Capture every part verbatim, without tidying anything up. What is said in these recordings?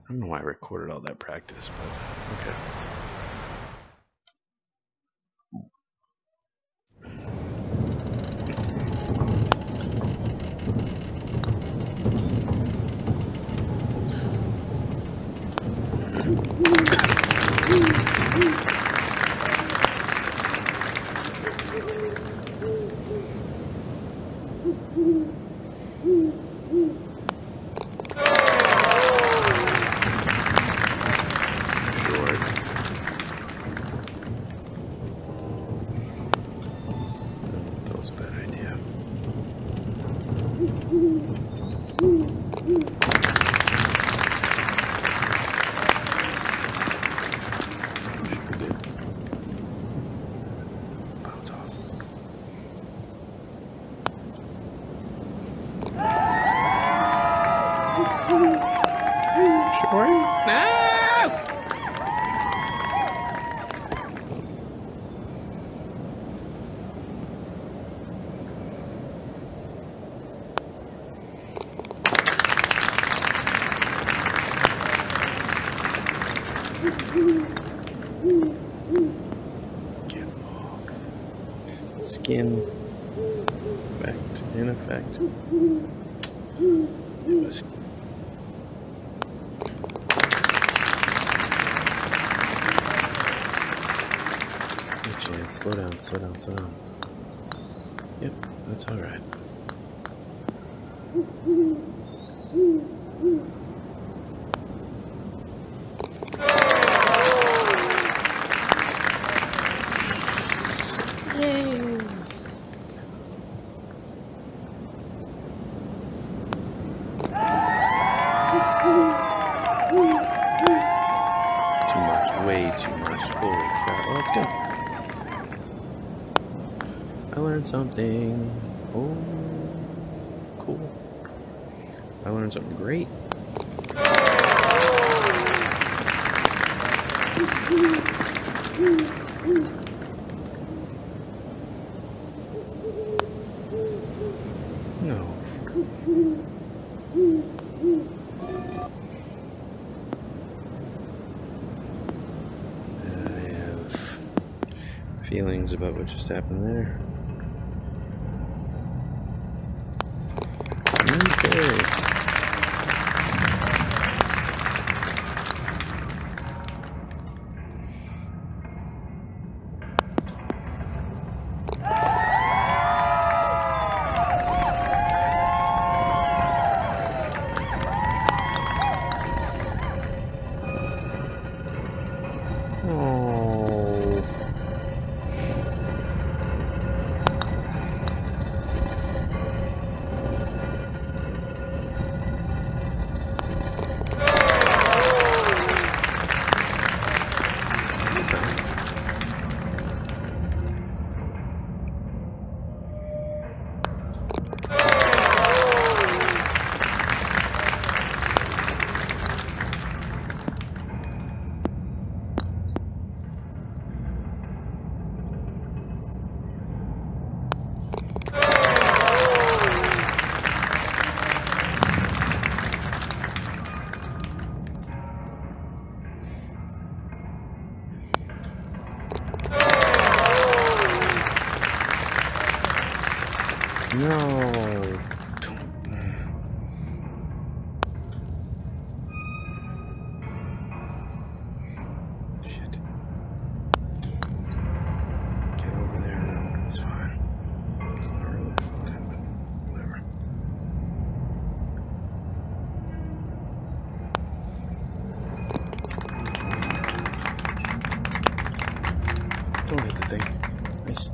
I don't know why I recorded all that practice, but okay. Skin effect, in effect. It was. No chance. Slow down, slow down, slow down. Yep, that's all right. I learned something. Oh, cool. I learned something great. No. I have feelings about what just happened there. Okay. No. Don't. Shit. Get over there. No, it's fine. It's not really fun, but whatever. Don't hit the thing. Nice.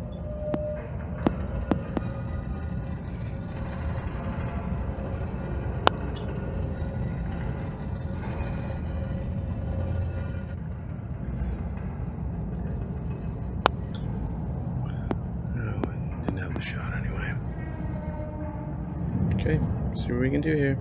Shot anyway. Okay, see what we can do here.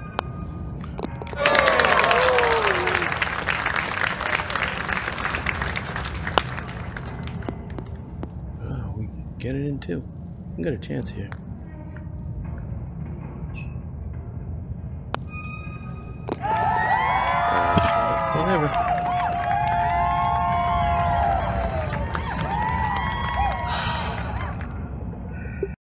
Oh, we can get it in too. We got a chance here. Uh, Whatever.